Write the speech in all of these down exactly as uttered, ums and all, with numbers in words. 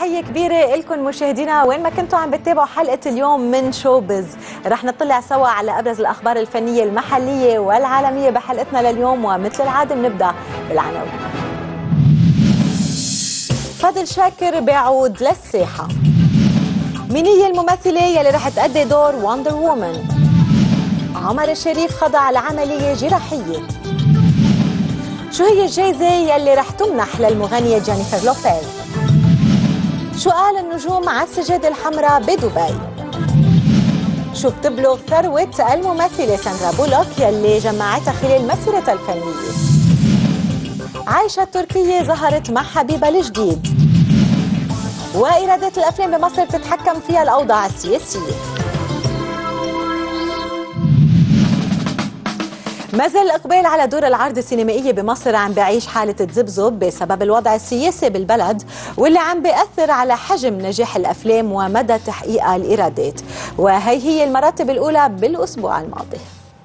تحية كبيرة لكم مشاهدينا وين ما كنتوا عم بتتابعوا حلقة اليوم من شوبز. رح نطلع سوا على أبرز الأخبار الفنية المحلية والعالمية بحلقتنا لليوم، ومثل العادة بنبدأ بالعناوين. فضل شاكر بيعود للساحة. مين هي الممثلة يلي رح تأدي دور وندر وومن؟ عمر الشريف خضع لعملية جراحية. شو هي الجائزة يلي رح تمنح للمغنية جينيفر لوبيز؟ شو قال النجوم على السجادة الحمراء بدبي؟ شو بتبلغ ثروة الممثلة ساندرا بولوك يلي جمعتها خلال مسيرتها الفنية؟ عايشة التركية ظهرت مع حبيبها الجديد. وإيرادات الأفلام بمصر بتتحكم فيها الأوضاع السياسية. ما زال الإقبال على دور العرض السينمائية بمصر عم بيعيش حالة تذبذب بسبب الوضع السياسي بالبلد، واللي عم بيأثر على حجم نجاح الأفلام ومدى تحقيق الإيرادات. وهي هي المراتب الأولى بالأسبوع الماضي.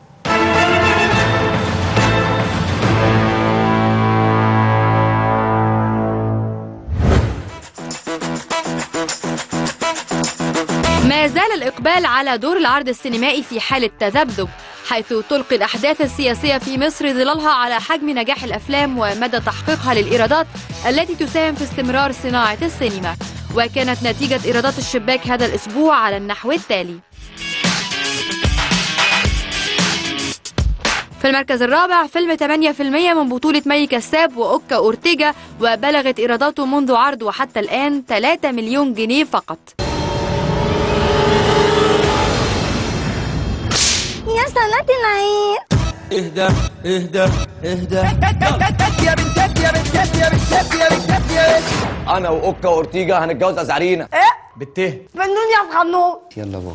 ما زال الإقبال على دور العرض السينمائي في حالة تذبذب، حيث تلقي الأحداث السياسية في مصر ظلالها على حجم نجاح الأفلام ومدى تحقيقها للإيرادات التي تساهم في استمرار صناعة السينما. وكانت نتيجة إيرادات الشباك هذا الأسبوع على النحو التالي: في المركز الرابع فيلم ثمانية بالمئة من بطولة مي كساب وأوكا أورتيجا، وبلغت إيراداته منذ عرض وحتى الآن ثلاثة مليون جنيه فقط. يا صلاة العيد. اهدى اهدى اهدى يا بنتات يا بنتات يا بنتات يا بنتات يا بنت. انا واوكا اورتيجا هنتجوز ازعرينا. ايه؟ بته فنون يا صغنون. يلا باي.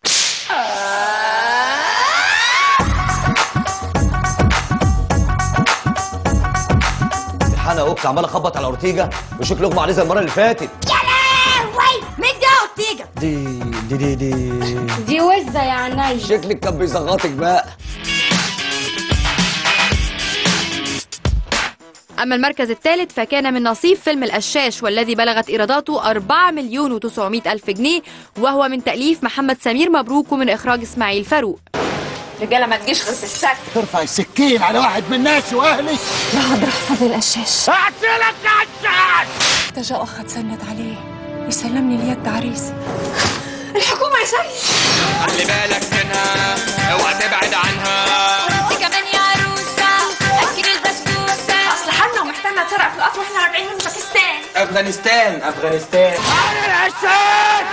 انا اوكا عمال اخبط على اورتيجا وشكله اغمى عليه زي المره اللي فاتت. يا لهوي مين دي اورتيجا؟ دي دي دي دي دي وزه يا عيني. شكلك كان بيزغطك بقى. أما المركز الثالث فكان من نصيب فيلم القشاش، والذي بلغت إيراداته أربعة مليون وتسعمئة ألف جنيه، وهو من تأليف محمد سمير مبروك ومن إخراج إسماعيل فاروق. رجاله ما تجيش غير في السكت. ترفع السكين على واحد من ناسي واهلي. رعد راح فضل القشاش. اقتلك يا قشاش. تجا اخ تسند عليه ويسلمني اليد عريسي. الحكومه يا سيد. خلي بالك منها، اوعى تبعد عنها. وانت كمان يا عروسه اكل البسبوسه. اصل حالنا ومحتاجنا تسرق في القطر واحنا راجعين من باكستان. افغانستان افغانستان. على القشاش.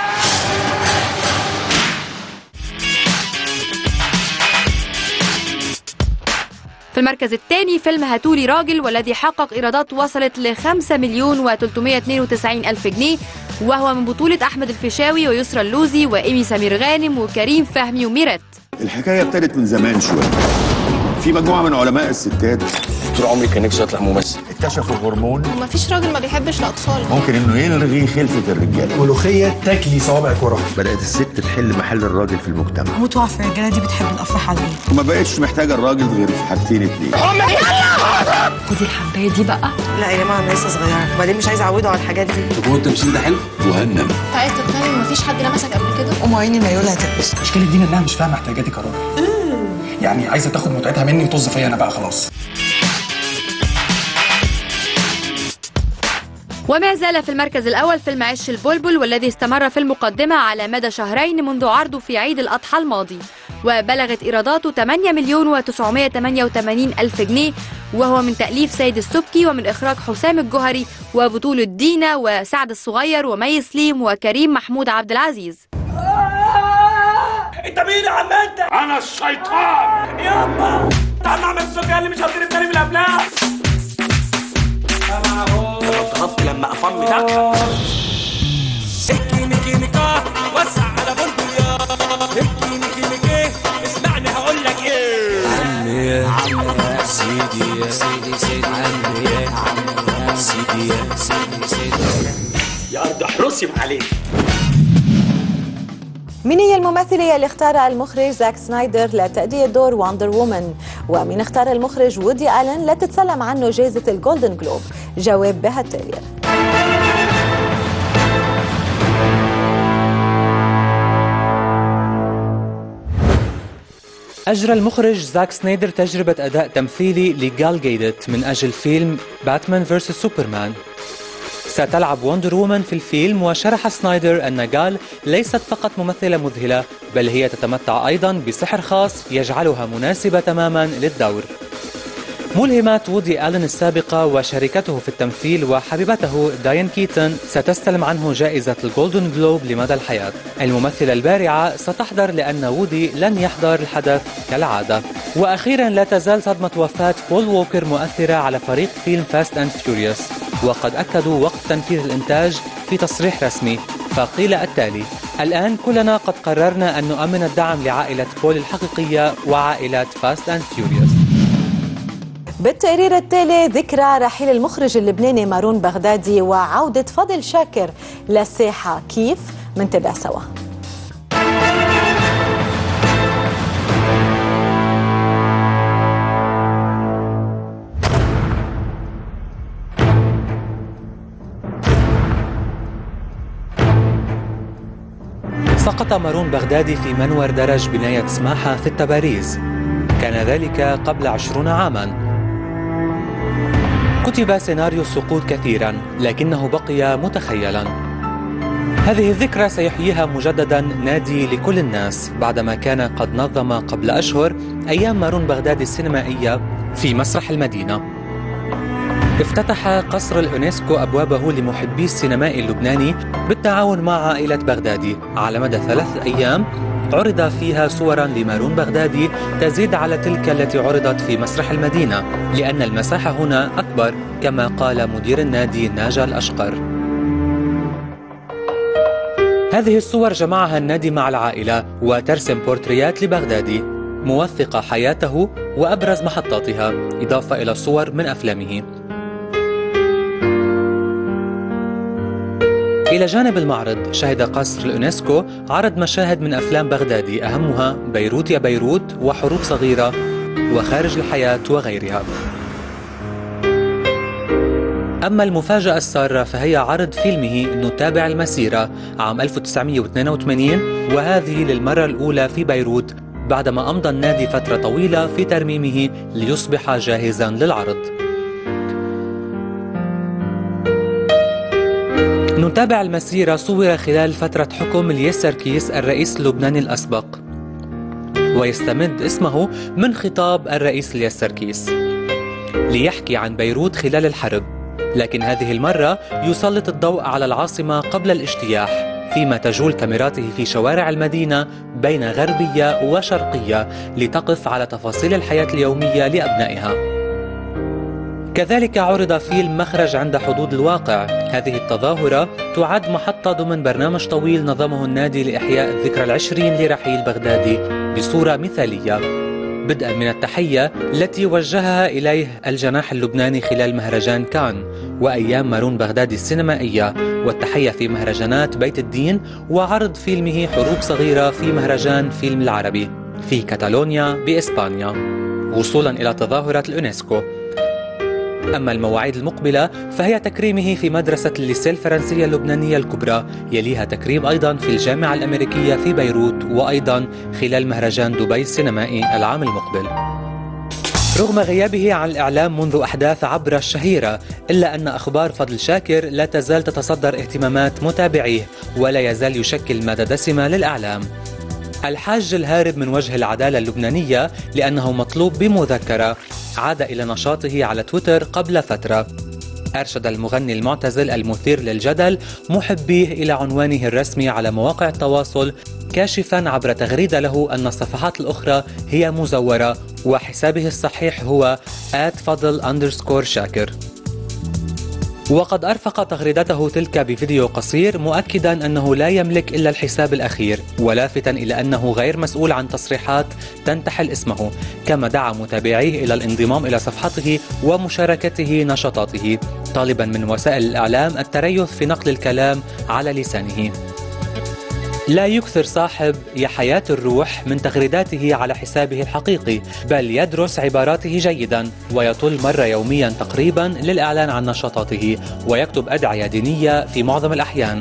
في المركز الثاني فيلم هاتولي راجل، والذي حقق إيرادات وصلت ل خمسة مليون وثلاثمئة واثنين وتسعين ألف جنيه، وهو من بطولة أحمد الفيشاوي ويسرى اللوزي وإيمي سمير غانم وكريم فهمي وميرت. الحكاية ابتدت من زمان شوية. في مجموعة من علماء الستات طول عمري كان نفسي اطلع ممثل. اكتشفوا هرمون ومفيش راجل ما بيحبش الأطفال، ممكن انه يلغي خلفة الرجالة. ملوخية تاكلي صوابعك وراها. بدأت الست تحل محل الراجل في المجتمع. متوفى الرجالة دي بتحب الأفراح على البيت، وما بقتش محتاجة الراجل غير في حاجتين اتنين. خدي الحباية دي بقى. لا يا جماعه انا لسه صغيره، وبعدين مش عايزه اعوده على الحاجات دي. طب هو التمثيل ده حلو؟ وهنم انت عايز تقتنعي ومفيش حد لمسك قبل كده؟ ام عيني ما يقولها تلبس. المشكلة دي انها مش فاهمة احتياجاتي كراجل. يعني عايزة تاخد متعتها مني وطز فيا انا بقى خلاص. وما زال في المركز الأول فيلم عش البلبل، والذي استمر في المقدمة على مدى شهرين منذ عرضه في عيد الأضحى الماضي، وبلغت إيراداته ثمانية مليون وتسعمئة وثمانية وثمانين ألف جنيه، وهو من تأليف سيد السبكي ومن إخراج حسام الجوهري، وبطولة دينا وسعد الصغير ومي سليم وكريم محمود عبد العزيز. انت مين يا عم انت؟ انا الشيطان. يابا تعال نعمل السكر اللي مش هتدري التاني من الافلام. لما اتضربت لما افن دكه. احكي ميكي ميكا وسع على بلبل يا. احكي ميكي ميكي اسمعني هقول لك ايه. عمي يا عمي يا سيدي يا سيدي سيدي عمي يا عمي يا سيدي يا سيدي سيدي يا ارض احرسي عليك. مين هي الممثلة اللي اختارها المخرج زاك سنايدر لتأدية دور وندر وومن؟ ومين اختار المخرج وودي آلن لتتسلم عنه جائزة الجولدن جلوب؟ جواب بهالتالي. أجرى المخرج زاك سنايدر تجربة أداء تمثيلي لجال جيدت من أجل فيلم باتمان فيرسس سوبرمان. ستلعب وندر وومن في الفيلم، وشرح سنايدر أن جال ليست فقط ممثلة مذهلة، بل هي تتمتع أيضا بسحر خاص يجعلها مناسبة تماما للدور. ملهمات وودي آلن السابقة وشركته في التمثيل وحبيبته داين كيتن ستستلم عنه جائزة الجولدن جلوب لمدى الحياة. الممثلة البارعة ستحضر لأن وودي لن يحضر الحدث كالعادة. وأخيرا لا تزال صدمة وفاة بول ووكر مؤثرة على فريق فيلم فاست أند فيوريوس، وقد أكدوا وقف تنفيذ الإنتاج في تصريح رسمي، فقيل التالي: الآن كلنا قد قررنا أن نؤمن الدعم لعائلة بول الحقيقية وعائلة فاست أند فيوريوس. بالتقرير التالي ذكرى رحيل المخرج اللبناني مارون بغدادي وعودة فضل شاكر للساحة، كيف؟ منتابع سوا. سقط مارون بغدادي في منور درج بناية سماحة في التباريز. كان ذلك قبل عشرين عاما. كتب سيناريو السقوط كثيرا، لكنه بقي متخيلا. هذه الذكرى سيحييها مجددا نادي لكل الناس، بعدما كان قد نظم قبل أشهر أيام مارون بغدادي السينمائية في مسرح المدينة. افتتح قصر اليونسكو أبوابه لمحبي السينماء اللبناني بالتعاون مع عائلة بغدادي. على مدى ثلاث أيام عرض فيها صورا لمارون بغدادي تزيد على تلك التي عرضت في مسرح المدينة، لأن المساحة هنا أكبر، كما قال مدير النادي ناجا الأشقر. هذه الصور جمعها النادي مع العائلة وترسم بورتريات لبغدادي موثقة حياته وأبرز محطاتها، إضافة إلى صور من أفلامه. إلى جانب المعرض شهد قصر اليونسكو عرض مشاهد من أفلام بغدادي، أهمها بيروت يا بيروت وحروب صغيرة وخارج الحياة وغيرها. أما المفاجأة السارة فهي عرض فيلمه نتابع المسيرة عام ألف وتسعمئة واثنين وثمانين، وهذه للمرة الأولى في بيروت بعدما أمضى النادي فترة طويلة في ترميمه ليصبح جاهزا للعرض. نتابع المسيرة صور خلال فترة حكم الياس سركيس الرئيس اللبناني الأسبق، ويستمد اسمه من خطاب الرئيس الياس سركيس ليحكي عن بيروت خلال الحرب، لكن هذه المرة يسلط الضوء على العاصمة قبل الاجتياح، فيما تجول كاميراته في شوارع المدينة بين غربية وشرقية لتقف على تفاصيل الحياة اليومية لأبنائها. كذلك عرض فيلم مخرج عند حدود الواقع. هذه التظاهرة تعد محطة ضمن برنامج طويل نظمه النادي لإحياء الذكرى العشرين لرحيل بغدادي بصورة مثالية، بدءا من التحية التي وجهها إليه الجناح اللبناني خلال مهرجان كان وأيام مارون بغدادي السينمائية، والتحية في مهرجانات بيت الدين، وعرض فيلمه حروب صغيرة في مهرجان فيلم العربي في كاتالونيا بإسبانيا، وصولا إلى تظاهرة اليونسكو. أما المواعيد المقبلة فهي تكريمه في مدرسة الليسيه الفرنسية اللبنانية الكبرى، يليها تكريم أيضا في الجامعة الأمريكية في بيروت، وأيضا خلال مهرجان دبي السينمائي العام المقبل. رغم غيابه عن الإعلام منذ أحداث عبر الشهيرة، إلا أن أخبار فضل شاكر لا تزال تتصدر اهتمامات متابعيه، ولا يزال يشكل مادة دسمة للإعلام. الحاج الهارب من وجه العدالة اللبنانية لأنه مطلوب بمذكرة عاد إلى نشاطه على تويتر قبل فترة. أرشد المغني المعتزل المثير للجدل محبيه إلى عنوانه الرسمي على مواقع التواصل، كاشفا عبر تغريدة له أن الصفحات الأخرى هي مزورة وحسابه الصحيح هو آت فضل أندرسكور شاكر. وقد أرفق تغريدته تلك بفيديو قصير مؤكدا أنه لا يملك إلا الحساب الأخير، ولافتا إلى أنه غير مسؤول عن تصريحات تنتحل اسمه، كما دعا متابعيه إلى الانضمام إلى صفحته ومشاركته نشاطاته، طالبا من وسائل الإعلام التريث في نقل الكلام على لسانه. لا يكثر صاحب يا حياة الروح من تغريداته على حسابه الحقيقي، بل يدرس عباراته جيدا ويطل مرة يوميا تقريبا للإعلان عن نشاطاته، ويكتب أدعية دينية في معظم الأحيان.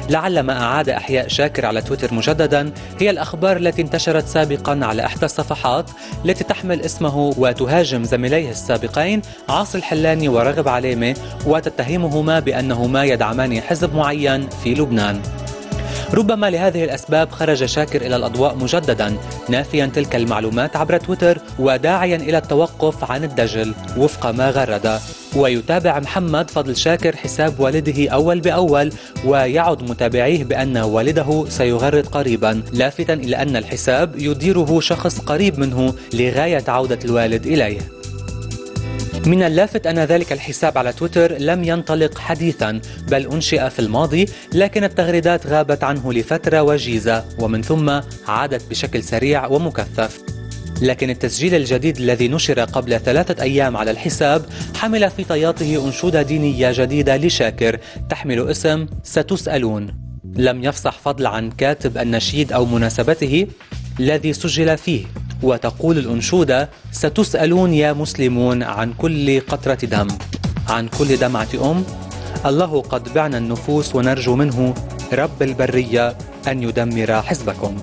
لعل ما أعاد إحياء شاكر على تويتر مجددا هي الأخبار التي انتشرت سابقا على إحدى الصفحات التي تحمل اسمه وتهاجم زميليه السابقين عاصي الحلاني ورغب عليمة وتتهمهما بأنهما يدعمان حزب معين في لبنان. ربما لهذه الأسباب خرج شاكر إلى الأضواء مجددا نافيا تلك المعلومات عبر تويتر وداعيا إلى التوقف عن الدجل وفق ما غرد. ويتابع محمد فضل شاكر حساب والده أول بأول ويعد متابعيه بأن والده سيغرد قريبا، لافتا إلى أن الحساب يديره شخص قريب منه لغاية عودة الوالد إليه. من اللافت أن ذلك الحساب على تويتر لم ينطلق حديثا بل أنشئ في الماضي، لكن التغريدات غابت عنه لفترة وجيزة ومن ثم عادت بشكل سريع ومكثف. لكن التسجيل الجديد الذي نشر قبل ثلاثة أيام على الحساب حمل في طياته أنشودة دينية جديدة لشاكر تحمل اسم ستسألون. لم يفصح فضل عن كاتب النشيد أو مناسبته الذي سجل فيه، وتقول الأنشودة: ستسألون يا مسلمون عن كل قطرة دم، عن كل دمعة أم، الله قد بعنا النفوس ونرجو منه رب البرية أن يدمر حزبكم.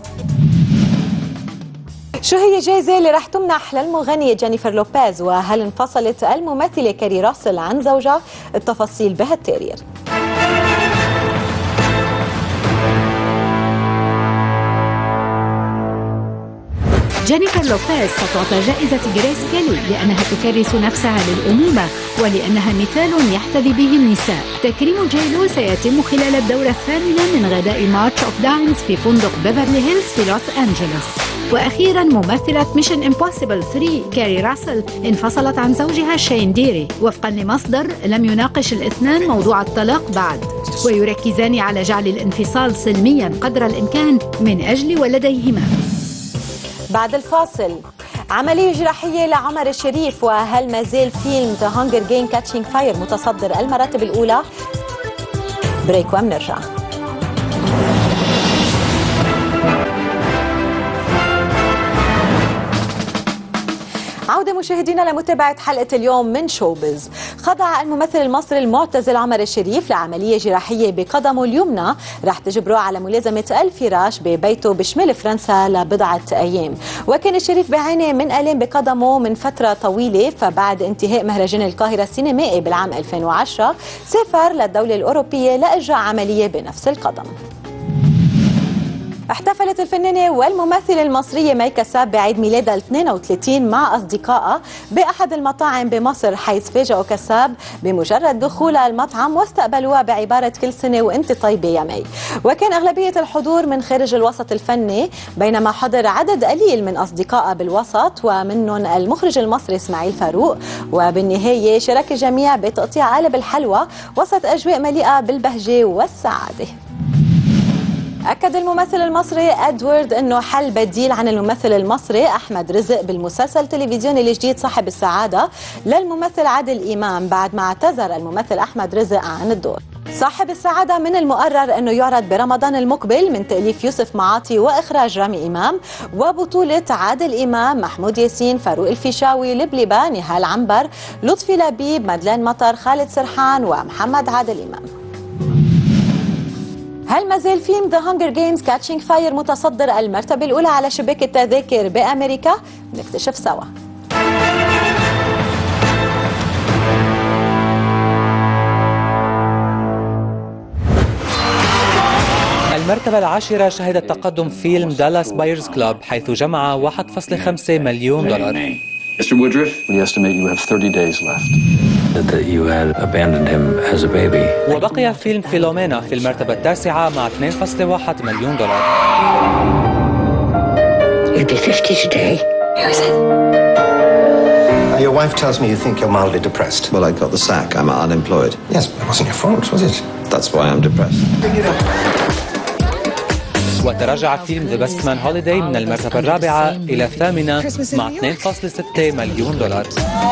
شو هي الجائزة اللي رح تمنح للمغنية جينيفر لوبيز؟ وهل انفصلت الممثلة كاري راسل عن زوجها؟ التفاصيل بهالتقرير. جينيفر لوبيز ستعطى جائزة جريس كيلي لأنها تكرس نفسها للأمومة ولأنها مثال يحتذي به النساء. تكريم جيلو سيتم خلال الدورة الثامنة من غداء مارتش أوف دايمز في فندق بيفرلي هيلز في لوس أنجلوس. وأخيرا ممثلة ميشن امبوسيبل ثلاثة كاري راسل انفصلت عن زوجها شين ديري. وفقا لمصدر لم يناقش الاثنان موضوع الطلاق بعد، ويركزان على جعل الانفصال سلميا قدر الإمكان من أجل ولديهما. بعد الفاصل، عملية جراحية لعمر الشريف، وهل ما زال فيلم The Hunger Game Catching Fire متصدر المراتب الأولى؟ بريك ومنرجع. عودة مشاهدينا لمتابعة حلقة اليوم من شوبز. خضع الممثل المصري المعتزل عمر الشريف لعملية جراحية بقدمه اليمنى رح تجبره على ملازمة الفراش ببيته بشمال فرنسا لبضعة أيام. وكان الشريف بيعاني من آلام بقدمه من فترة طويلة، فبعد انتهاء مهرجان القاهرة السينمائي بالعام ألفين وعشرة سافر للدولة الأوروبية لإجراء عملية بنفس القدم. احتفلت الفنانة والممثلة المصرية مي كساب بعيد ميلادها الاثنين وثلاثين مع أصدقائها بأحد المطاعم بمصر، حيث فاجأوا كساب بمجرد دخولها المطعم واستقبلوها بعبارة كل سنة وانت طيبة يا مي. وكان أغلبية الحضور من خارج الوسط الفني، بينما حضر عدد قليل من أصدقائها بالوسط ومنهم المخرج المصري اسماعيل فاروق. وبالنهاية شارك الجميع بتقطيع قالب الحلوى وسط أجواء مليئة بالبهجة والسعادة. أكد الممثل المصري أدوارد أنه حل بديل عن الممثل المصري أحمد رزق بالمسلسل التلفزيوني الجديد صاحب السعادة للممثل عادل إمام، بعد ما اعتذر الممثل أحمد رزق عن الدور. صاحب السعادة من المقرر أنه يعرض برمضان المقبل من تأليف يوسف معاطي وإخراج رامي إمام، وبطولة عادل إمام، محمود ياسين، فاروق الفيشاوي، لبلبة، نهال عنبر، لطفي لبيب، مدلين مطر، خالد سرحان ومحمد عادل إمام. هل ما زال فيلم The Hunger Games Catching Fire متصدر المرتبة الأولى على شباك التذاكر بأمريكا؟ نكتشف سوا. المرتبة العاشرة شهدت تقدم فيلم دالاس بايرز كلوب، حيث جمع واحد فاصلة خمسة مليون دولار. Mister Woodruff, we estimate you have thirty days left. That you had abandoned him as a baby. وبقي فيلم فيلومينا في المرتبة التاسعة مع اثنين فاصلة واحد مليون دولار. You'll be fifty today. Who is it? Uh, your wife tells me you think you're mildly depressed. Well, I got the sack. I'm unemployed. Yes, but it wasn't your fault, was it? That's why I'm depressed. Pick it up. وتراجع فيلم ذا بيست مان هوليداي من المرتبة الرابعة إلى الثامنة مع اثنين فاصلة ستة مليون دولار.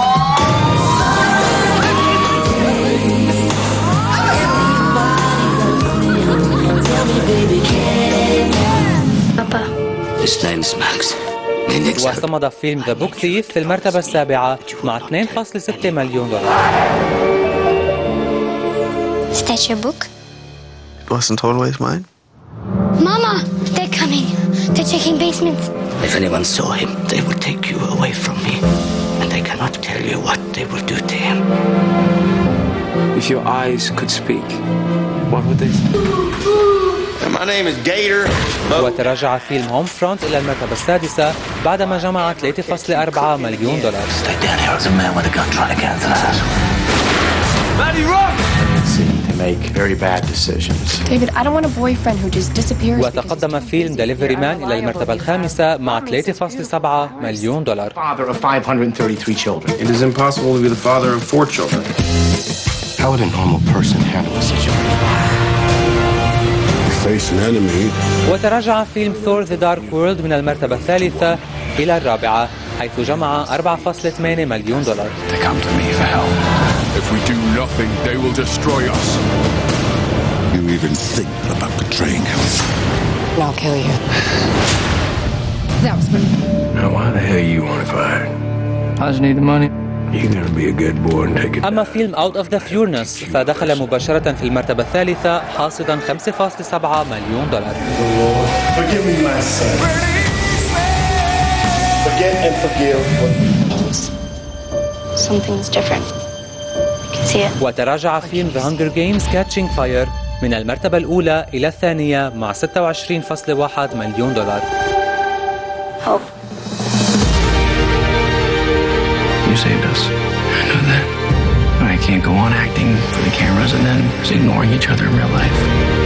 وصمد فيلم ذا بوك ثيف في المرتبة السابعة مع اثنين فاصلة ستة مليون دولار. Is that your book? wasn't always mine. Mama, they're coming. They're checking basements. If anyone saw him, they would take you away from me. And I cannot tell you what they will do to him. If your eyes could speak, what would they say? My name is Gator. وتراجع فيلم هوم فرونت إلى المرتبة السادسة بعدما جمع ثلاثة فاصلة أربعة مليون دولار. Stay down here as a man with a gun trying to get into the house. Maddie, run! Seem to make very bad decisions. David, I don't want a boyfriend who just disappears. وتقدم فيلم ديليفري مان إلى المرتبة الخامسة مع ثلاثة فاصلة سبعة مليون دولار. Father of five hundred thirty-three children. It is impossible to be the father of four children. How would a normal person handle a situation? Face an enemy. وتراجع فيلم ثور ذا دارك وورلد من المرتبة الثالثة إلى الرابعة حيث جمع أربعة فاصلة ثمانية مليون دولار. They come to me for help. If we do nothing, they will destroy us. You even think about betraying him? I'll kill you. That was fun. Now, why the hell you want to fight? I just need the money. You're gonna be a good boy and take it. أما فيلم Out of the Furnace فدخل مباشرة في المرتبة الثالثة حاصدا خمسة فاصلة سبعة مليون دولار. Forgive me, my son. Forget and forgive. Something's different. I can see it. وتراجع فيلم The Hunger Games Catching Fire من المرتبة الأولى إلى الثانية مع ستة وعشرين فاصلة واحد مليون دولار. Hope. You saved us. I know that. I can't go on acting for the cameras and then just ignoring each other in real life.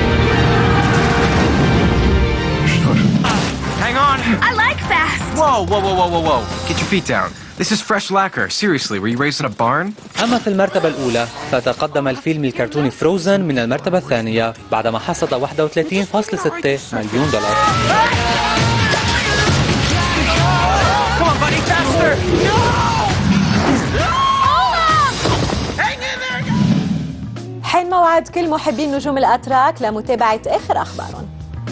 Hang on! I like fast. Whoa, whoa, whoa, whoa, whoa, whoa. Get your feet down. This is fresh lacquer. Seriously, were you raised in a barn? أما في المرتبة الأولى فتقدم الفيلم الكرتوني فروزن من المرتبة الثانية بعدما حصد واحد وثلاثين فاصلة ستة مليون دولار. Come on, buddy, faster! حين موعد كل محبين نجوم الأتراك لمتابعة آخر أخبارهم.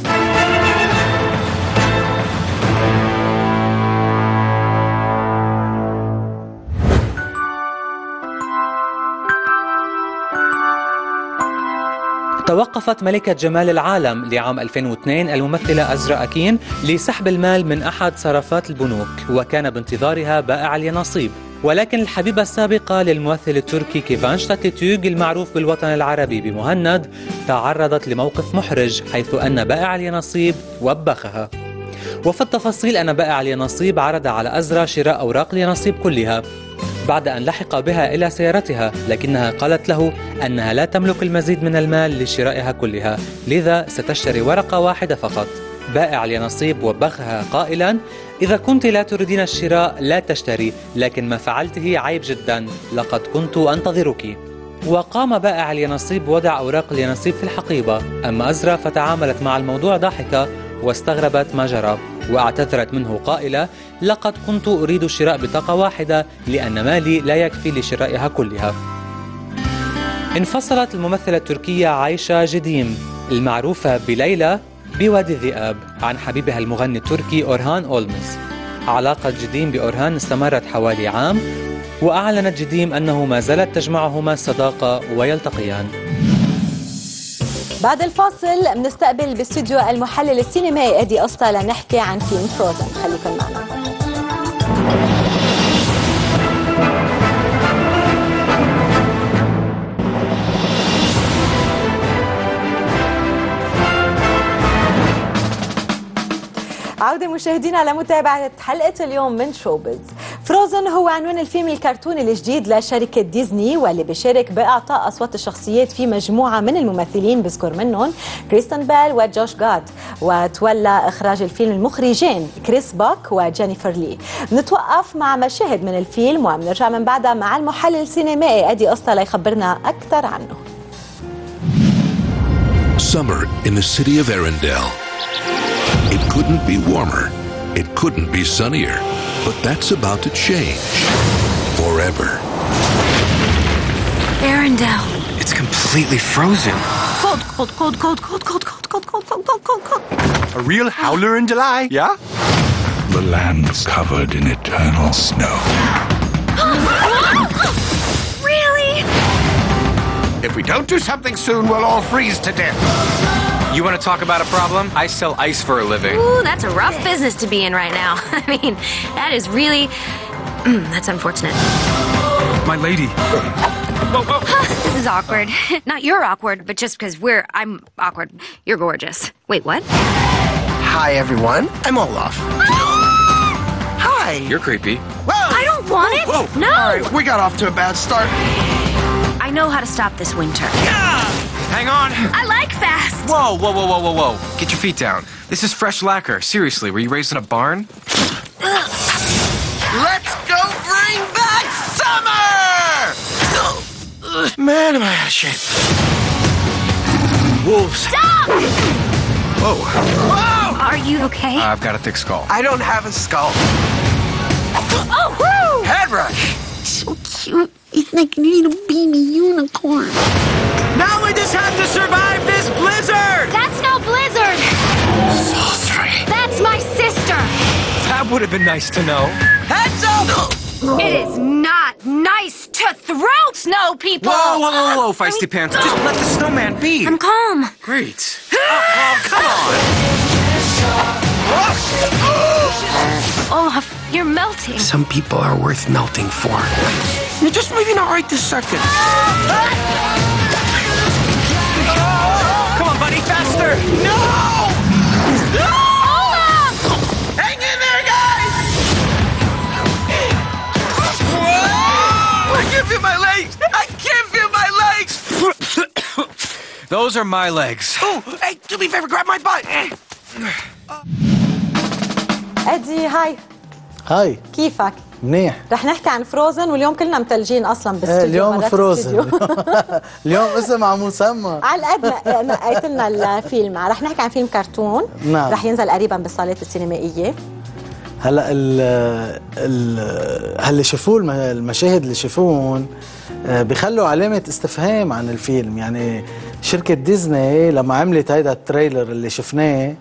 توقفت ملكة جمال العالم لعام ألفين واثنين الممثلة أزرا أكين لسحب المال من أحد صرافات البنوك وكان بانتظارها بائع اليانصيب، ولكن الحبيبة السابقة للممثل التركي كيفانش تاتلتوغ المعروف بالوطن العربي بمهند تعرضت لموقف محرج حيث أن بائع اليانصيب وبخها. وفي التفاصيل أن بائع اليانصيب عرض على أزرا شراء أوراق اليانصيب كلها بعد أن لحق بها إلى سيارتها، لكنها قالت له أنها لا تملك المزيد من المال لشرائها كلها، لذا ستشتري ورقة واحدة فقط. بائع اليانصيب وبخها قائلا: إذا كنت لا تريدين الشراء لا تشتري، لكن ما فعلته عيب جدا، لقد كنت أنتظرك. وقام بائع اليانصيب بوضع أوراق اليانصيب في الحقيبة، أما أزرا فتعاملت مع الموضوع ضاحكة واستغربت ما جرى، واعتذرت منه قائلة: لقد كنت أريد شراء بطاقة واحدة لأن مالي لا يكفي لشرائها كلها. انفصلت الممثلة التركية عايشة جديم المعروفة بليلى بوادي الذئاب عن حبيبها المغني التركي أورهان أولمز. علاقة جديم بأورهان استمرت حوالي عام، وأعلنت جديم أنه ما زالت تجمعهما الصداقة ويلتقيان. بعد الفاصل بنستقبل باستوديو المحلل السينمائي أدي أسطى لنحكي عن فيلم فروزن، خليكم معنا. عودة مشاهدينا لمتابعة حلقة اليوم من شوبز. فروزن هو عنوان الفيلم الكرتوني الجديد لشركة ديزني واللي بيشارك بإعطاء أصوات الشخصيات في مجموعة من الممثلين بذكر منهم كريستن بيل وجوش غاد، وتولى إخراج الفيلم المخرجين كريس باك وجينيفر لي. بنتوقف مع مشاهد من الفيلم وبنرجع من بعدها مع المحلل السينمائي أدي أسطى ليخبرنا أكثر عنه. Summer in the city of Arendelle. It couldn't be warmer. It couldn't be sunnier. But that's about to change. Forever. Arendelle. It's completely frozen. Cold, cold, cold, cold, cold, cold, cold, cold, cold, cold, cold, cold, cold. A real howler in July, yeah? The land's covered in eternal snow. Really? If we don't do something soon, we'll all freeze to death. You want to talk about a problem? I sell ice for a living. Ooh, that's a rough business to be in right now. I mean, that is really... that's unfortunate. My lady. Whoa, whoa. This is awkward. Not you're awkward, but just because we're... I'm awkward. You're gorgeous. Wait, what? Hi, everyone. I'm Olaf. Hi. You're creepy. Whoa! I don't want it. Whoa. No. All right, we got off to a bad start. I know how to stop this winter. Yeah! Hang on. I like fast. Whoa, whoa, whoa, whoa, whoa, whoa. Get your feet down. This is fresh lacquer. Seriously, were you raised in a barn? Let's go bring back summer! Man, am I out of shape. Wolves. Stop! Whoa. Whoa! Are you okay? Uh, I've got a thick skull. I don't have a skull. Oh, woo! Head rush. So cute. It's like a little baby unicorn. Now we just have to survive this blizzard! That's no blizzard! Sultry. That's my sister! That would have been nice to know. Heads up! It is not nice to throw snow, people! Whoa, whoa, whoa, whoa, feisty pants. Just let the snowman be. I'm calm. Great. Oh, oh, come on. Olaf, you're melting. Some people are worth melting for. You're just maybe not right this second. Come on, buddy, faster! No! No! Olaf! Hang in there, guys! Whoa! I can't feel my legs! I can't feel my legs! Those are my legs. Oh, hey, do me a favor, grab my butt. ادي هاي هاي كيفك؟ منيح. رح نحكي عن فروزن واليوم كلنا متلجين اصلا ايه باستديو. اليوم فروزن. اليوم اسم على مسمى. على قد ما نقيت لنا الفيلم، رح نحكي عن فيلم كرتون. نعم. رح ينزل قريبا بالصالات السينمائيه. هلا ال ال هاللي شافوه المشاهد اللي شافوهم بخلوا علامة استفهام عن الفيلم، يعني شركة ديزني لما عملت هيدا التريلر اللي شفناه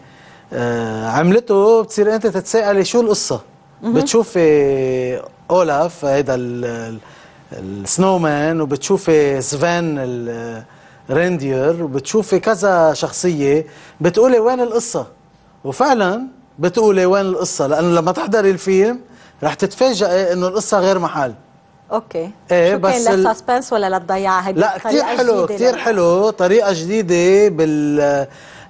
عملته بتصير انت تتساءلي شو القصة. بتشوفي اولاف هيدا السنومان، وبتشوفي سفان الريندير، وبتشوفي كذا شخصية، بتقولي وين القصة؟ وفعلا بتقولي وين القصة، لأنه لما تحضري الفيلم رح تتفاجئي إنه القصة غير محل. اوكي. ايه شو بس كان للسسبنس ولا للضياع؟ هيدي لا كثير حلو، كثير حلو، طريقة جديدة بال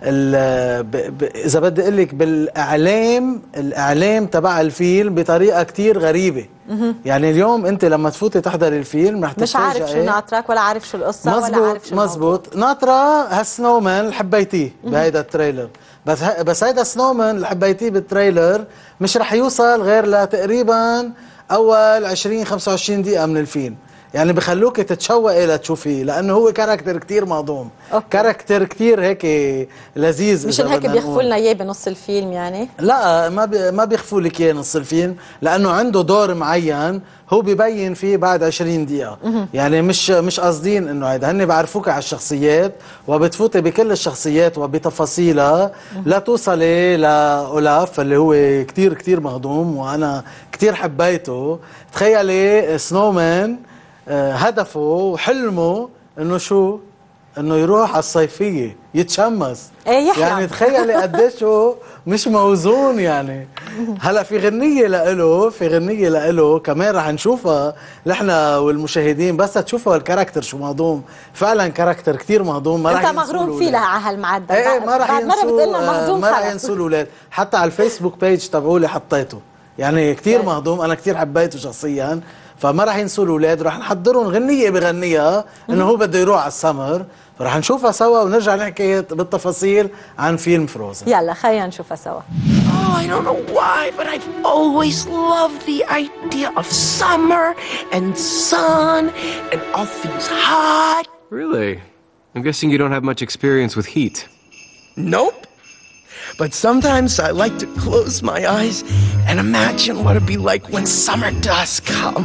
ال ب... ب... اذا بدي اقول لك بالاعلام، الاعلام تبع الفيلم بطريقه كثير غريبه. يعني اليوم انت لما تفوتي تحضري الفيلم رح مش عارف شو ناطرك ولا عارف شو القصه ولا عارف شو مزبوط. ناطره هالسنومان اللي حبيتيه بهيدا التريلر، بس ه... بس هيدا السنومان اللي حبيتيه بالتريلر مش رح يوصل غير لتقريبا اول عشرين خمسة وعشرين دقيقه من الفيلم، يعني بخلوك تتشوقي لتشوفيه لانه هو كاركتر كتير مهضوم. أوكي. كاركتر كتير هيك لذيذ. مش هيك بيخفوا لنا اياه بنص الفيلم يعني؟ لا ما بي ما بيخفوا لك اياه نص الفيلم، لانه عنده دور معين هو ببين فيه بعد عشرين دقيقة. يعني مش مش قاصدين انه هيدا، هن بعرفوك على الشخصيات وبتفوتي بكل الشخصيات وبتفاصيلها لتوصلي لاولاف اللي هو كتير كتير مهضوم وانا كتير حبيته. تخيلي سنومان هدفه وحلمه انه شو؟ انه يروح على الصيفيه يتشمس. ايه يحلم. يعني تخيلي قديش هو مش موزون يعني. هلا في غنيه لإله، في غنيه لإله كمان رح نشوفها نحن والمشاهدين، بس تشوفوا الكاركتر شو مهضوم، فعلا كاركتر كثير مهضوم. ما رح انت مغروم فيه على هالمعدل. ايه ما رح ينسوا، ما رح خلص. ينسوا الاولاد. حتى على الفيسبوك بيج تبعولي حطيته، يعني كثير مهضوم، انا كثير حبيته شخصيا، فما رح ينسوا الاولاد. رح نحضرهم غنيه بغنيها انه هو بده يروح على السمر، فرح نشوفها سوا ونرجع نحكي بالتفاصيل عن فيلم فروزن. يلا خلينا نشوفها سوا. Oh, I don't know why, but I've always loved the idea of summer and sun and all things hot. Really? I'm guessing you don't have much experience with heat. Nope. But sometimes I like to close my eyes and imagine what it'd be like when summer does come.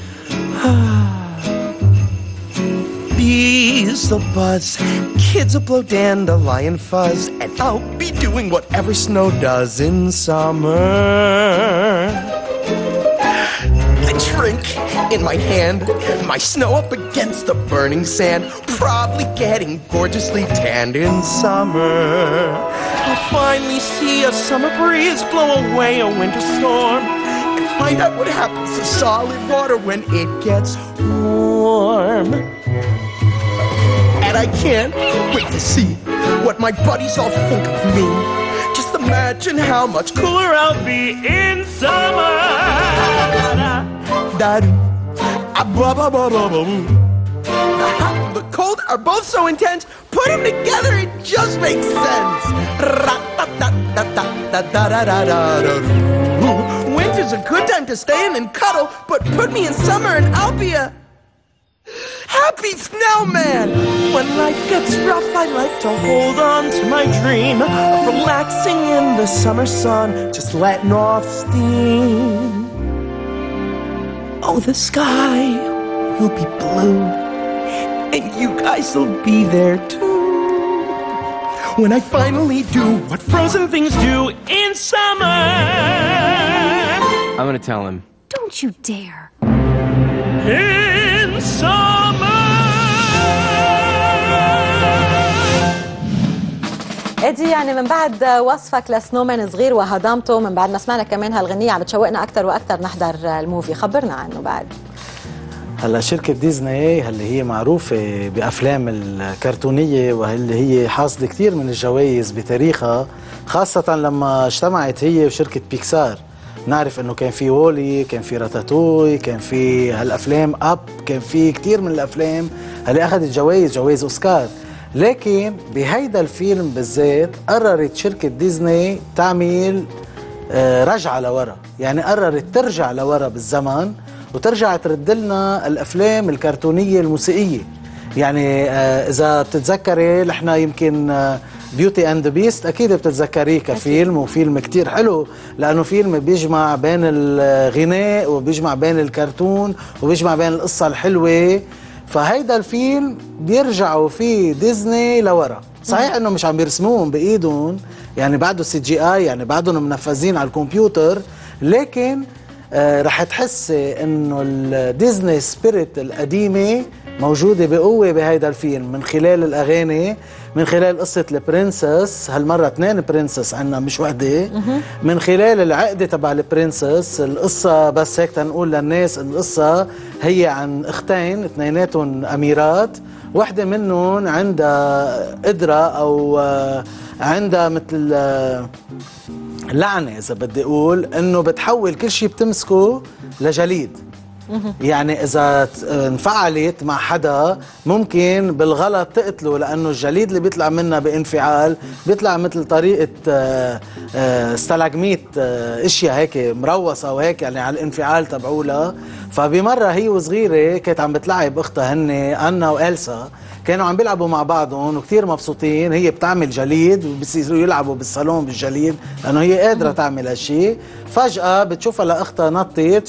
Bees will buzz, kids will blow dandelion fuzz, and I'll be doing whatever snow does in summer. A drink in my hand, my snow up against the burning sand, probably getting gorgeously tanned in summer. I'll finally see a summer breeze blow away a winter storm, and find out what happens to solid water when it gets warm. And I can't wait to see what my buddies all think of me. Just imagine how much cooler I'll be in summer. The cold are both so intense, put them together, it just makes sense. Winter's a good time to stay in and cuddle, but put me in summer and I'll be a happy snowman. When life gets rough, I like to hold on to my dream of relaxing in the summer sun, just letting off steam. Oh, the sky will be blue, and you guys will be there too, when I finally do what frozen things do in summer. I'm gonna tell him. Don't you dare. In summer. ادي يعني من بعد وصفك لسنومان صغير وهضمته، من بعد ما سمعنا كمان هالغنية عم بتشوقنا أكثر وأكثر نحضر الموفي، خبرنا عنه بعد. هلا شركة ديزني اللي هي معروفة بأفلام الكرتونية واللي هي حاصدة كثير من الجوائز بتاريخها، خاصة لما اجتمعت هي وشركة بيكسار. نعرف انه كان في وولي، كان في راتاتوي، كان في هالافلام اب، كان في كثير من الافلام اللي اخذت جوائز جوائز اوسكار. لكن بهيدا الفيلم بالذات قررت شركة ديزني تعمل رجعة لورا، يعني قررت ترجع لورا بالزمن وترجع ترد لنا الافلام الكرتونية الموسيقية. يعني اذا بتتذكري نحن يمكن بيوتي اند بيست اكيد بتتذكريه كفيلم، وفيلم كتير حلو لانه فيلم بيجمع بين الغناء وبيجمع بين الكرتون وبيجمع بين القصة الحلوة. فهيدا الفيلم بيرجعوا فيه ديزني لورا. صحيح انه مش عم بيرسموهم بايدهم، يعني بعده سي جي اي، يعني بعدهم منفذين على الكمبيوتر، لكن آه رح تحسي انه الديزني سبيريت القديمة موجودة بقوة بهيدا الفيلم، من خلال الأغاني، من خلال قصة البرنسس، هالمرة اثنين برنسس عنا مش وحدة، من خلال العقدة تبع البرنسس. القصة بس هيك تنقول للناس، القصة هي عن اختين اثنيناتهم أميرات، وحدة منهم عندها قدرة أو عندها مثل لعنة إذا بدي أقول، إنه بتحول كل شيء بتمسكه لجليد. يعني إذا انفعلت مع حدا ممكن بالغلط تقتله، لأنه الجليد اللي بيطلع منها بانفعال بيطلع مثل طريقة ستالاجميت، اشياء هيك مروصة وهيك يعني على الانفعال تبعولها. فبمرة هي وصغيرة كانت عم بتلعب أختها هني أنا وإلسا، كانوا عم بيلعبوا مع بعضهم وكتير مبسوطين. هي بتعمل جليد وبصيروا يلعبوا بالصالون بالجليد لأنه هي قادرة تعمل هالشي. فجأة بتشوفها لأختها نطت،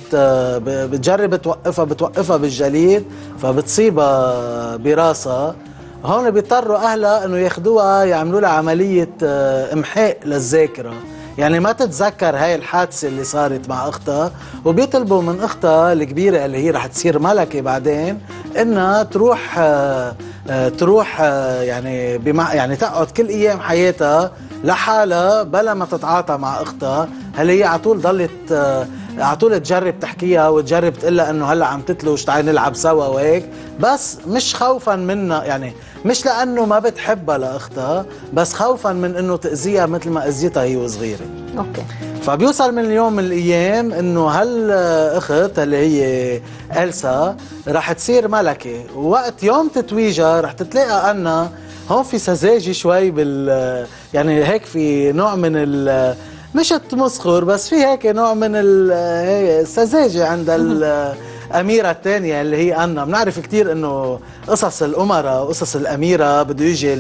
فبتجرب توقفها بتوقفها بالجليد، فبتصيبها براسها. هون بيضطروا أهلها إنه ياخدوها يعملوا لها عملية إمحاء للذاكرة، يعني ما تتذكر هاي الحادثة اللي صارت مع أختها. وبيطلبوا من أختها الكبيرة اللي هي رح تصير ملكة بعدين إنها تروح آآ آآ تروح آآ يعني بمع يعني تقعد كل أيام حياتها لحالها بلا ما تتعاطى مع أختها. هل هي على طول ضلت على طول تجرب تحكيها وتجرب تقلها إنه هلا عم تتلوش تعال نلعب سوا وهيك، بس مش خوفا منها، يعني مش لأنه ما بتحبها لأختها، بس خوفا من إنه تأذيها مثل ما أذيتها هي وصغيرة. أوكي. فبيوصل من اليوم من الأيام إنه هالأخت اللي هي إلسا رح تصير ملكة، ووقت يوم تتويجها رح تتلاقى أنها هون في سذاجة شوي بال يعني هيك في نوع من ال مش التمسخر، بس في هيك نوع من السذاجة عند الأميرة الثانية اللي هي أنا. بنعرف كتير إنه قصص الأمراء وقصص الأميرة بده يجي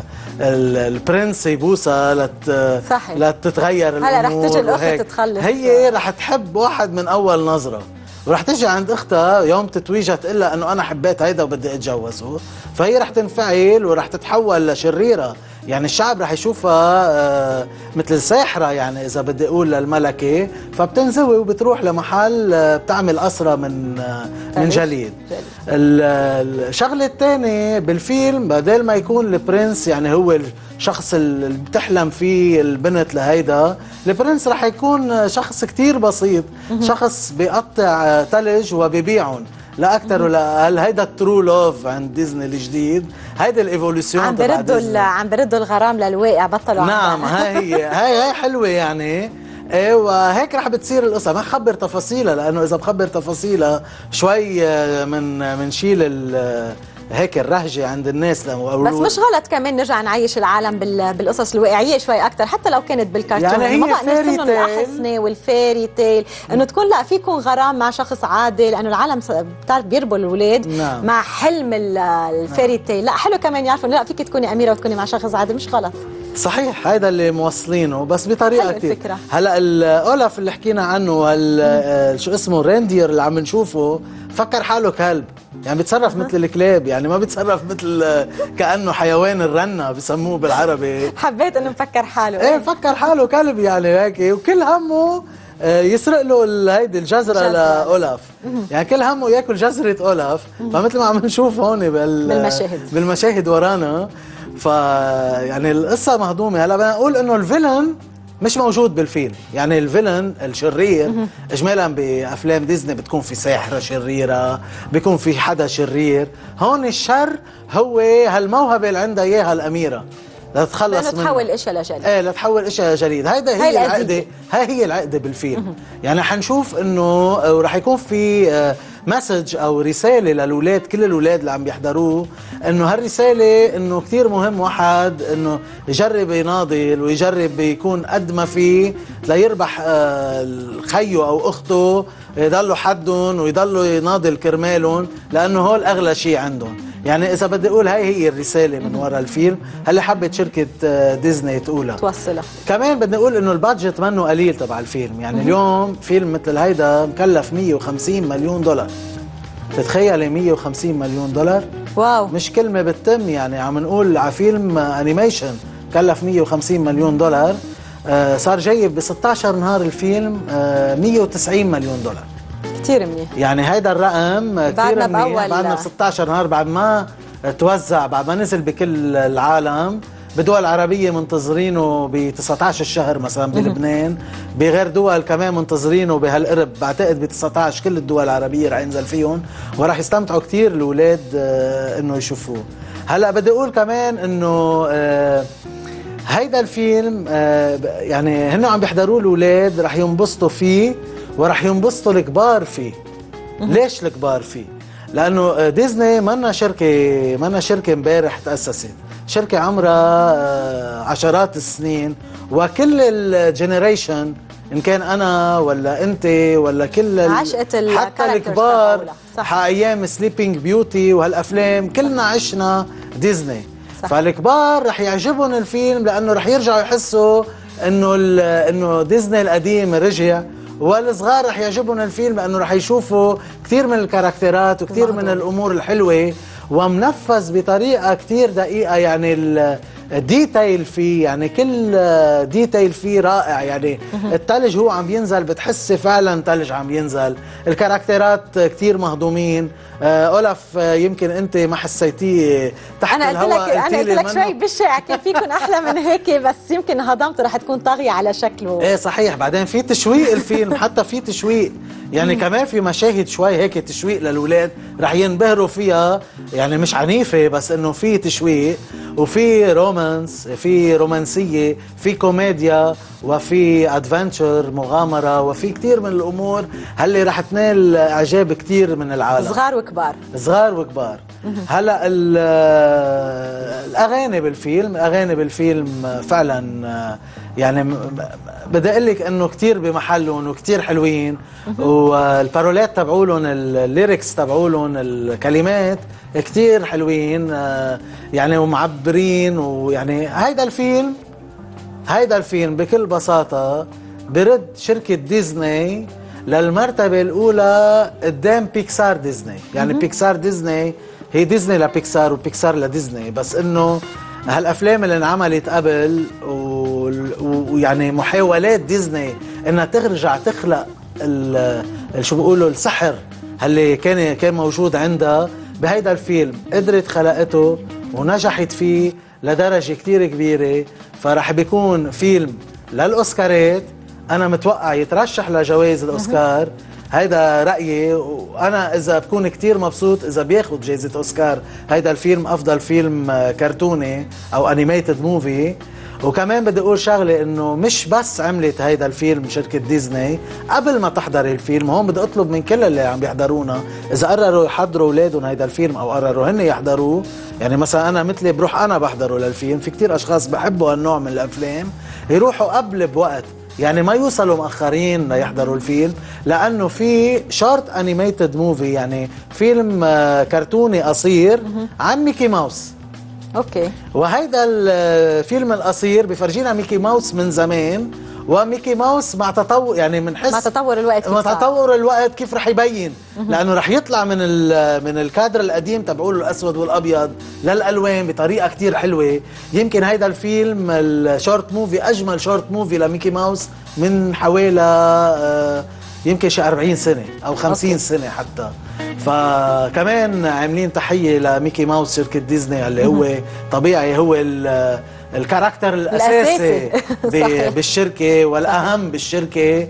البرنس يبوسها لت صحيح. لتتغير الأمور. هلا رح تجي الأخت تتخلف، هي رح تحب واحد من أول نظرة، ورح تجي عند اختها يوم تتويجها تقول لها انه انا حبيت هيدا وبدي اتجوزه، فهي رح تنفعل ورح تتحول لشريره. يعني الشعب رح يشوفها آه مثل ساحرة، يعني إذا بدي أقول للملكة، فبتنزوي وبتروح لمحل آه بتعمل أسرة من آه من جليد. الشغلة الثانية بالفيلم بدل ما يكون البرنس يعني هو الشخص اللي بتحلم فيه البنت لهيدا، البرنس رح يكون شخص كتير بسيط، شخص بيقطع ثلج وبيبيعهم، لا اكثر ولا اقل. هيدا الترو لوف عند ديزني الجديد، هيدا الايفولوشن عم بردوا عم بردوا الغرام للواقع، بطلوا. نعم هاي هي هاي هاي حلوه يعني. ايه وهيك رح بتصير القصه، ما خبر تفاصيلها لانه اذا بخبر تفاصيلها شوي من منشيل هيك الرهجه عند الناس. بس مش غلط كمان نرجع نعيش العالم بالقصص الواقعيه شوي اكثر، حتى لو كانت بالكرتون. يعني هي ما بقى فيري نرسم لهم الاحسنه والفيري تيل، انه تكون لا في يكون غرام مع شخص عادي، لانه العالم بتعرف بيربوا الاولاد نعم. مع حلم الفيري تيل. لا حلو كمان يعرفوا لا فيك تكوني اميره وتكوني مع شخص عادي، مش غلط. صحيح هيدا اللي موصلينه بس بطريقه كثير. هلا الاولف اللي حكينا عنه شو اسمه ريندير اللي عم نشوفه فكر حاله كلب، يعني بيتصرف مثل الكلاب، يعني ما بيتصرف مثل كانه حيوان الرنه بسموه بالعربي. حبيت انه مفكر حاله. ايه فكر حاله كلب يعني هيك، وكل همه يسرق له هيدي الجزره لاولاف، يعني كل همه ياكل جزره اولاف. فمثل ما عم نشوف هون بالمشاهد بالمشاهد ورانا، ف يعني القصه مهضومه. هلا بدنا نقول انه الفيلن مش موجود بالفيلم، يعني الفيلن الشرير اجمالا بافلام ديزني بتكون في ساحره شريره، بيكون في حدا شرير. هون الشر هو هالموهبه اللي عندها اياها الاميره لتتخلص منها، تحول اشياء لجليد. ايه لتحول اشياء لجليد. هيدا هي, هي العقده، هاي هي العقده بالفيلم. يعني حنشوف انه ورح يكون في مسج او رساله للاولاد، كل الاولاد اللي عم بيحضروه، انه هالرساله انه كثير مهم واحد انه يجرب يناضل ويجرب يكون قد ما فيه ليربح خيه او اخته، يضلوا حدهم ويضلوا يناضل كرمالهم، لانه هول اغلى شيء عندهم. يعني اذا بدي اقول هاي هي الرساله من وراء الفيلم، هل حبت شركه ديزني تقولها توصلها. كمان بدنا نقول انه البادجت منه قليل تبع الفيلم، يعني اليوم فيلم مثل هيدا مكلف مية وخمسين مليون دولار. تتخيلي مية وخمسين مليون دولار؟ واو، مش كلمه بتتم. يعني عم نقول على فيلم انيميشن كلف مية وخمسين مليون دولار، آه صار جايب ب ستة عشر نهار الفيلم آه مية وتسعين مليون دولار. كثير منيح. يعني هيدا الرقم كثير منيح بعدنا ب ستة عشر نهار، بعد ما توزع، بعد ما نزل بكل العالم. بدول عربية منتظرينه ب تسعة عشر الشهر مثلا بلبنان، بغير دول كمان منتظرينه بهالقرب، بعتقد ب تسعة عشر كل الدول العربية رح ينزل فيهم، وراح يستمتعوا كثير الاولاد آه انه يشوفوه. هلا بدي اقول كمان انه آه هيدا الفيلم آه يعني هن عم بيحضروه الاولاد رح ينبسطوا فيه ورح ينبسطوا الكبار فيه. ليش الكبار فيه؟ لانه ديزني منا شركه منا شركه امبارح تاسست، شركه عمرها عشرات السنين، وكل الجنريشن ان كان انا ولا انت ولا كل عشقة حتى الكبار ايام سليبينج بيوتي وهالافلام كلنا عشنا ديزني. صح. فالكبار رح يعجبهم الفيلم لانه رح يرجعوا يحسوا انه انه ديزني القديم رجع، والصغار رح يعجبهم الفيلم لانه رح يشوفوا كثير من الكاركترات وكثير من الامور الحلوه، ومنفذ بطريقه كثير دقيقه. يعني الديتيل فيه، يعني كل ديتيل فيه رائع. يعني الثلج هو عم ينزل بتحسي فعلا ثلج عم ينزل، الكاركترات كثير مهضومين. أولاف يمكن انت ما حسيتيه تحت أنا الهواء. قلت لك انا قلت لك شوي بشع، كان فيكم احلى من هيك، بس يمكن هضمته رح تكون طاغيه على شكله. ايه صحيح. بعدين في تشويق الفيلم، حتى في تشويق، يعني كمان في مشاهد شوي هيك تشويق للاولاد رح ينبهروا فيها، يعني مش عنيفه بس انه في تشويق وفي رومانس، في رومانسيه، في كوميديا، وفي ادفنتشر مغامره، وفي كثير من الامور هاللي رح تنال اعجاب كثير من العالم، صغار وكبار. صغار وكبار. هلا الاغاني بالفيلم، الاغاني بالفيلم فعلا يعني بدي اقول لك انه كثير بمحلهم وكثير حلوين، والبارولات تبعولهم، الليركس تبعولهم، الكلمات كثير حلوين يعني ومعبرين. ويعني هيدا الفيلم هيدا الفيلم بكل بساطة برد شركة ديزني للمرتبة الأولى قدام بيكسار ديزني. يعني بيكسار ديزني هي ديزني لبيكسار وبيكسار لديزني، بس إنه هالافلام اللي انعملت قبل ويعني محاولات ديزني انها ترجع تخلق شو بيقولوا السحر اللي كان كان موجود عندها بهيدا الفيلم، قدرت خلقته ونجحت فيه لدرجه كتير كبيره، فرح بيكون فيلم للاوسكارات. انا متوقع يترشح لجوائز الاوسكار، هيدا رأيي. وأنا إذا بكون كتير مبسوط إذا بياخد جائزة أوسكار هيدا الفيلم أفضل فيلم كرتوني أو أنيميتد موفي. وكمان بدي أقول شغلة إنه مش بس عملت هيدا الفيلم شركة ديزني قبل ما تحضر الفيلم، هون بدي أطلب من كل اللي عم بيحضرونا إذا قرروا يحضروا أولادهم هيدا الفيلم أو قرروا هن يحضروه، يعني مثلا أنا مثلي بروح أنا بحضره للفيلم، في كتير أشخاص بحبوا هالنوع من الأفلام، يروحوا قبل بوقت، يعني ما يوصلوا مأخرين ليحضروا الفيلم، لأنه في شورت أنيميتد موفي، يعني فيلم كرتوني قصير عن ميكي ماوس. اوكي. وهيدا الفيلم القصير بفرجينا ميكي ماوس من زمان، وميكي ماوس مع تطور، يعني بنحس مع تطور الوقت مع تطور الوقت كيف رح يبين، لانه رح يطلع من من الكادر القديم تبعوله الاسود والابيض للالوان بطريقه كتير حلوه. يمكن هيدا الفيلم الشورت موفي اجمل شورت موفي لميكي ماوس من حوالي يمكن شي أربعين سنه او خمسين أوكي. سنه حتى. فكمان عاملين تحيه لميكي ماوس شركه ديزني اللي هو طبيعي هو الكاركتر الاساسي بالشركه والاهم بالشركه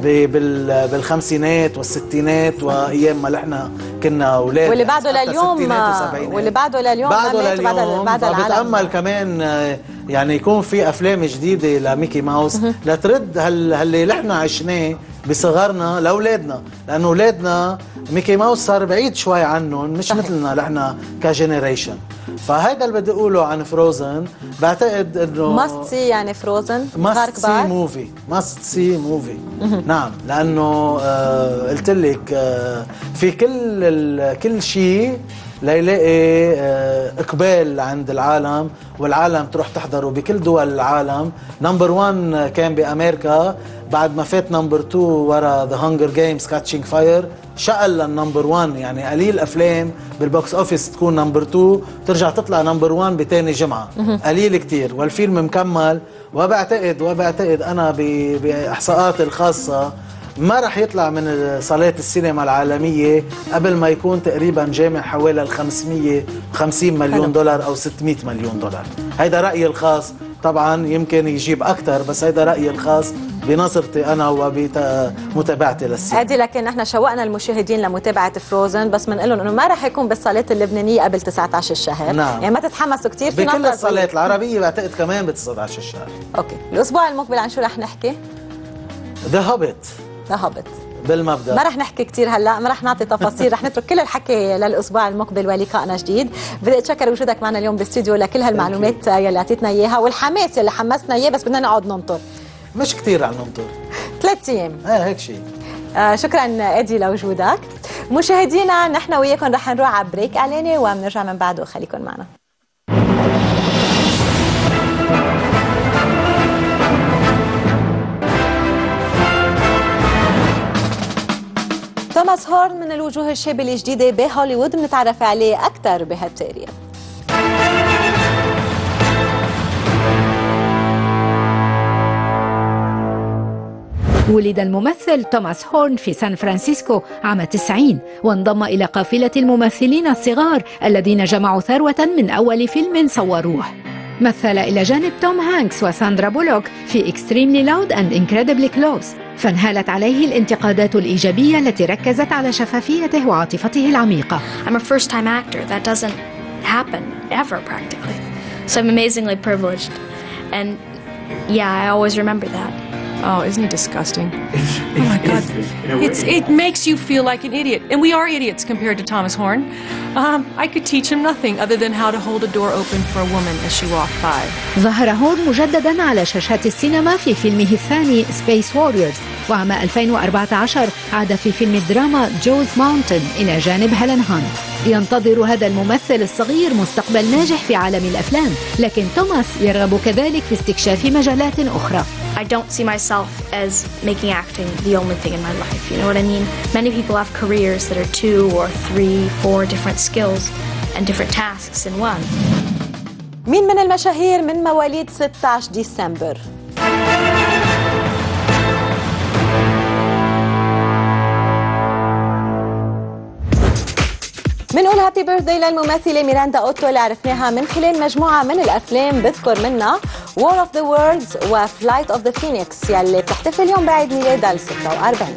بالخمسينات والستينات وايام ما نحن كنا اولاد، واللي بعده لليوم واللي بعده لليوم بعده لليوم بعد العالم. بتامل كمان يعني يكون في افلام جديده لميكي ماوس لترد هاللي نحن عشناه بصغرنا لاولادنا، لانه اولادنا ميكي ماوس صار بعيد شوي عنهم، مش صحيح. مثلنا نحن كجنريشن. فهيدا اللي بدي اقوله عن فروزن، بعتقد انه ماست سي، يعني فروزن ماست سي موفي، ماست سي موفي. نعم، لانه آه قلت لك آه في كل كل شيء ليلاقي آه اقبال عند العالم، والعالم تروح تحضره بكل دول العالم. نمبر واحد كان بامريكا، بعد ما فات نمبر تو ورا ذا هانجر جيمز كاتشينج فاير شقل للنمبر واحد، يعني قليل افلام بالبوكس اوفيس تكون نمبر تو ترجع تطلع نمبر واحد بتاني جمعه، قليل كتير، والفيلم مكمل. وبعتقد وبعتقد انا باحصاءاتي الخاصه ما رح يطلع من صالات السينما العالمية قبل ما يكون تقريبا جامع حوالي ال خمسمية وخمسين مليون دولار أو ستمية مليون دولار. هيدا رأيي الخاص، طبعا يمكن يجيب أكثر، بس هيدا رأيي الخاص بنظرتي أنا وبمتابعتي للسينما. هادي لكن نحن شوقنا المشاهدين لمتابعة فروزن، بس بنقول لهم إنه ما رح يكون بالصالات اللبنانية قبل تسعة عشر الشهر. نعم. يعني ما تتحمسوا كثير في بكل الصالات العربية بعتقد كمان ب تسعة عشر الشهر. أوكي، الأسبوع المقبل عن شو رح نحكي؟ ذا هوبيت. ذا هوبيت بالمبدأ ما رح نحكي كثير هلا، ما رح نعطي تفاصيل، رح نترك كل الحكي للاسبوع المقبل ولقائنا جديد. بدي اتشكر وجودك معنا اليوم بالاستديو لكل هالمعلومات يلي اعطيتنا اياها والحماس يلي حمسنا اياه، بس بدنا نقعد ننطر. مش كثير عم ننطر، ثلاث ايام اه هيك شيء. آه شكرا ادي لوجودك. مشاهدينا نحن وياكم رح نروح على بريك اعلاني وبنرجع من بعده، خليكم معنا. توماس هورن من الوجوه الشابة الجديدة بهوليوود، بنتعرف عليه أكثر بهالتقرير. ولد الممثل توماس هورن في سان فرانسيسكو عام تسعين، وانضم إلى قافلة الممثلين الصغار الذين جمعوا ثروة من أول فيلم صوروه. مثل إلى جانب توم هانكس وساندرا بولوك في Extremely Loud and Incredibly Close، فانهالت عليه الانتقادات الإيجابية التي ركزت على شفافيته وعاطفته العميقة. I'm a first-time actor. That doesn't happen ever practically. So I'm amazingly privileged. And yeah, I always remember that. Oh, isn't he disgusting? Oh my God. It's, it makes you feel like an idiot. And we are idiots compared to Thomas Horn. Um, I could teach him nothing other than how to hold a door open for a woman as she walked by. ظهر هورن مجددا على شاشات السينما في فيلمه الثاني Space Warriors، وعام ألفين وأربعة عشر عاد في فيلم الدراما جوز ماونتن إلى جانب هيلين هانت. ينتظر هذا الممثل الصغير مستقبل ناجح في عالم الأفلام، لكن توماس يرغب كذلك في استكشاف مجالات أخرى. I don't see myself as making acting the only thing in my life, you know what I mean? Many people have careers that are two or three, four different skills and different tasks in one. مين من المشاهير من مواليد ستة عشر ديسمبر؟ بنقول هابي بيرثداي للممثلة ميراندا أوتو اللي عرفناها من خلال مجموعة من الأفلام بذكر منها War of the Worlds و Flight of the Phoenix يلي بتحتفل اليوم بعيد ميلادها ال ستة وأربعين.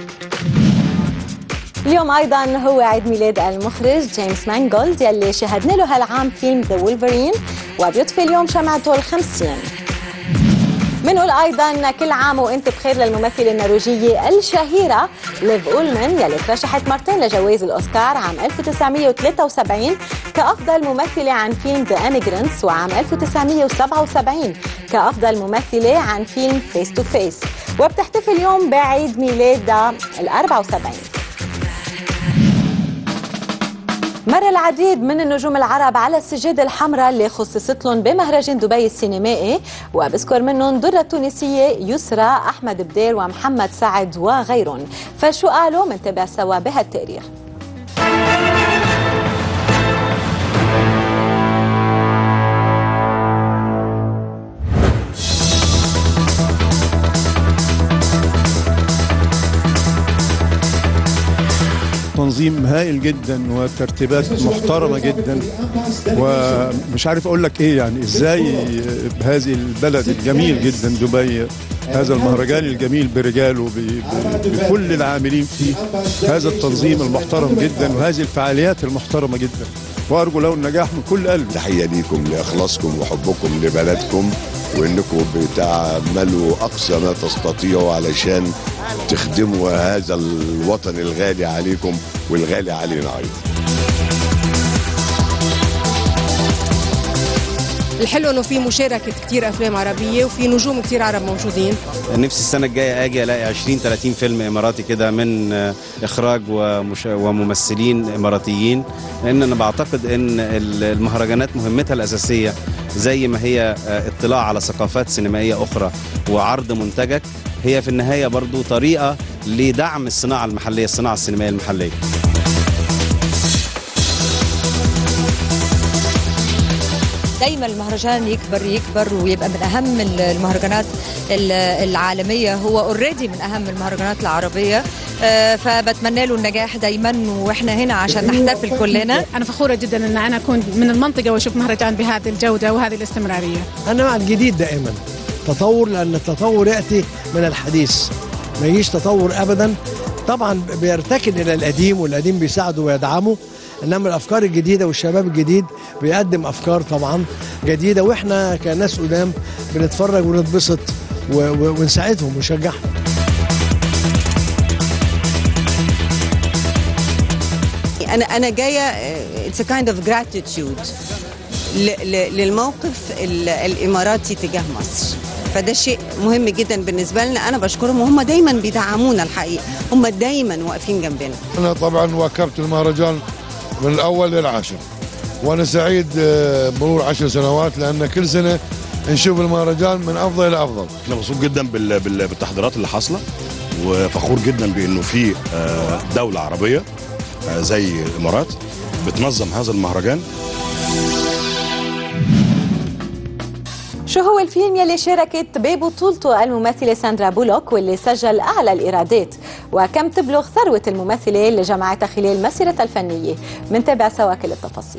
اليوم أيضا هو عيد ميلاد المخرج جيمس مانجولد يلي شاهدنا له هالعام فيلم ذا وولفرين وبيطفي اليوم شمعته الخمسين. بنقول ايضا كل عام وانت بخير للممثله النرويجيه الشهيره ليف أولمان يلي ترشحت مرتين لجوائز الاوسكار عام ألف وتسعمية وثلاثة وسبعين كافضل ممثله عن فيلم ذا إيميغرانتس وعام ألف وتسعمية وسبعة وسبعين كافضل ممثله عن فيلم فيس تو فيس وبتحتفل اليوم بعيد ميلادها ال أربعة وسبعين. مر العديد من النجوم العرب على السجادة الحمراء اللي خصصت لهم بمهرجان دبي السينمائي وبذكر منهم درة التونسية يسرى أحمد بدير ومحمد سعد وغيرهم. فشو قالوا منتابع سوا بهالتقرير. تنظيم هائل جدا وترتيبات محترمة جدا ومش عارف اقول لك ايه يعني ازاي بهذه البلد الجميل جدا دبي هذا المهرجان الجميل برجاله بكل العاملين فيه هذا التنظيم المحترم جدا وهذه الفعاليات المحترمة جدا وارجو له النجاح من كل قلب. تحية ليكم لاخلاصكم وحبكم لبلدكم وانكم بتعملوا اقصى ما تستطيعوا علشان تخدموا هذا الوطن الغالي عليكم والغالي علينا ايضا. الحلو انه في مشاركه كتير افلام عربيه وفي نجوم كتير عرب موجودين. نفسي السنه الجايه اجي الاقي عشرين ثلاثين فيلم اماراتي كده من اخراج ومش... وممثلين اماراتيين لان انا بعتقد ان المهرجانات مهمتها الاساسيه زي ما هي اطلاع على ثقافات سينمائيه اخرى وعرض منتجك هي في النهايه برضو طريقه لدعم الصناعه المحليه الصناعه السينمائيه المحليه. دايما المهرجان يكبر يكبر ويبقى من اهم المهرجانات العالميه هو اوريدي من اهم المهرجانات العربيه فبتمنى له النجاح دايما واحنا هنا عشان نحتفل كلنا. انا فخوره جدا ان انا اكون من المنطقه واشوف مهرجان بهذه الجوده وهذه الاستمراريه. انا مع الجديد دائما تطور لان التطور ياتي من الحديث ما يجيش تطور ابدا. طبعا بيرتكن الى القديم والقديم بيساعده ويدعمه انما الافكار الجديده والشباب الجديد بيقدم افكار طبعا جديده واحنا كناس قدام بنتفرج ونتبسط ونساعدهم ونشجعهم. انا انا جايه اتس كايند اوف جراتيتيود للموقف الاماراتي تجاه مصر فده شيء مهم جدا بالنسبه لنا. انا بشكرهم وهم دايما بيدعمونا الحقيقه هم دايما واقفين جنبنا. انا طبعا واكبت المهرجان من الأول للعاشر وأنا سعيد مرور عشر سنوات لأن كل سنة نشوف المهرجان من أفضل إلى أفضل. أنا مبسوط جدا بالتحضيرات اللي حاصلة وفخور جدا بأنه في دولة عربية زي الإمارات بتنظم هذا المهرجان. شو هو الفيلم يلي شاركت ببطولته الممثلة ساندرا بولوك واللي سجل أعلى الإيرادات وكم تبلغ ثروة الممثلة اللي جمعتها خلال مسيرتها الفنية؟ منتابع سوا كل التفاصيل.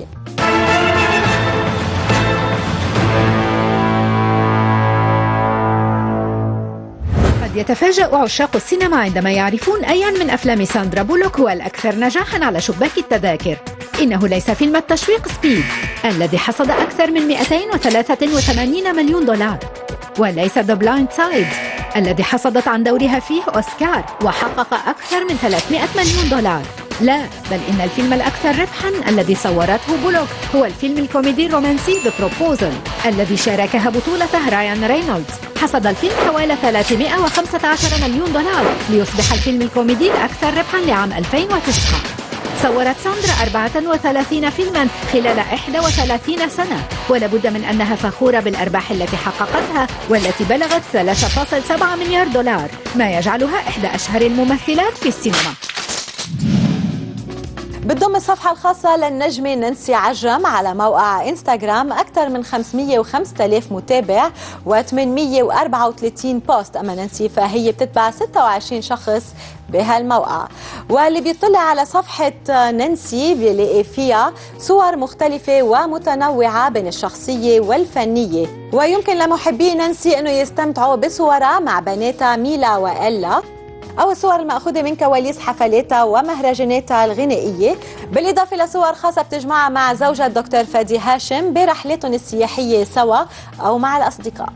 يتفاجأ عشاق السينما عندما يعرفون أيا من أفلام ساندرا بولوك هو الأكثر نجاحا على شباك التذاكر. إنه ليس فيلم التشويق سبيد الذي حصد أكثر من مئتين وثلاثة وثمانين مليون دولار وليس ذا بلايند سايد الذي حصدت عن دورها فيه أوسكار وحقق أكثر من ثلاثمئة مليون دولار. لا، بل إن الفيلم الأكثر ربحا الذي صورته بولوك هو الفيلم الكوميدي الرومانسي The Proposal الذي شاركها بطولته رايان رينولدز. حصد الفيلم حوالي ثلاثمئة وخمسة عشر مليون دولار ليصبح الفيلم الكوميدي الأكثر ربحا لعام ألفين وتسعة. صورت ساندرا أربعة وثلاثين فيلما خلال إحدى وثلاثين سنة ولابد من أنها فخورة بالأرباح التي حققتها والتي بلغت ثلاثة فاصلة سبعة مليار دولار ما يجعلها إحدى أشهر الممثلات في السينما. بتضم الصفحة الخاصة للنجمة نانسي عجرم على موقع انستغرام أكثر من خمسمية وخمسة آلاف متابع وثمانمية وأربعة وثلاثين بوست. أما نانسي فهي بتتبع ستة وعشرين شخص بهالموقع، واللي بيطلع على صفحة نانسي بيلاقي فيها صور مختلفة ومتنوعة بين الشخصية والفنية، ويمكن لمحبي نانسي أنه يستمتعوا بصورها مع بناتها ميلا وإلا أو الصور المأخوذة من كواليس حفلاتها ومهرجاناتها الغنائية، بالإضافة لصور خاصة بتجمعها مع زوجها الدكتور فادي هاشم برحلاتهم السياحية سوا أو مع الأصدقاء.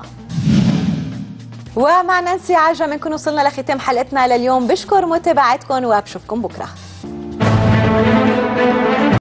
ومع نانسي عجرم نكون وصلنا لختام حلقتنا لليوم. بشكر متابعتكم وبشوفكم بكرة.